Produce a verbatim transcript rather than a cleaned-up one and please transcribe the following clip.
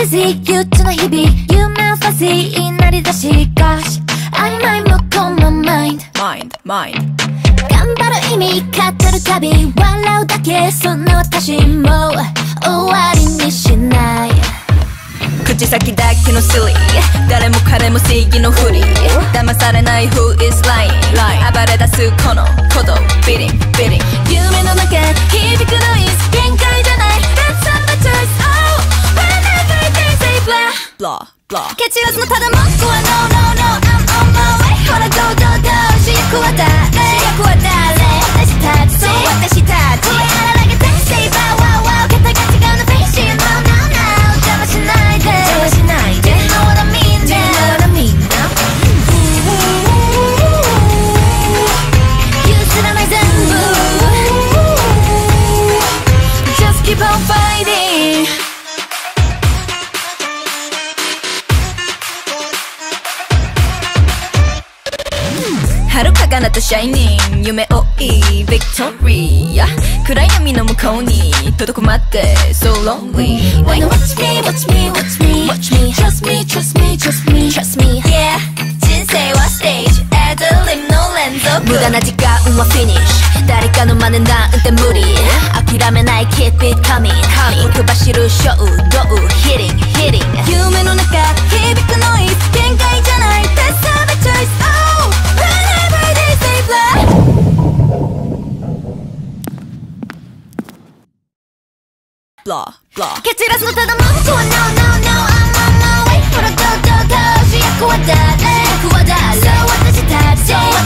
busy 憂鬱な日々夢はファジーになりだし Gosh曖昧もこの mind Mind, mind 頑張る意味語るたび笑うだけそんな私も終わりにしない口先だけの silly 誰も彼も正義のふり騙されない who is lying 暴れ出すこの鼓動 beating, beating 夢の中響くノイズ限界じゃない That's not my choice Oh whenever they say blah blah, blah 蹴散らすのただ文句は No, no, no I'm on my way ほら go, go, go 主役は誰主役は誰私たちそう私たち声荒げて Say bow wow wow 肩が違うの Face it No, no, no 邪魔しないで邪魔しないで You know what I mean Do you know what I mean now 譲らない全部 Just keep on fighting 遥か彼方シャイニング夢追いビクトリア暗闇の向こうに届くまで So lonely Wanna watch me, watch me, watch me, watch me Trust me, trust me, trust me, trust me Yeah 人生はステージアドリブの連続無駄な時間はフィニッシュ誰かの真似なんて無理諦めない Keep it coming 奥走る衝動 Hitting, hitting 夢の中響くノイズ限界じゃない That's not my choice Oh whenever they say blah blah, blah 蹴散らすのただ文句は No, no, no I'm on my way ほら Go, go, go 主役は誰主役は誰そう私たち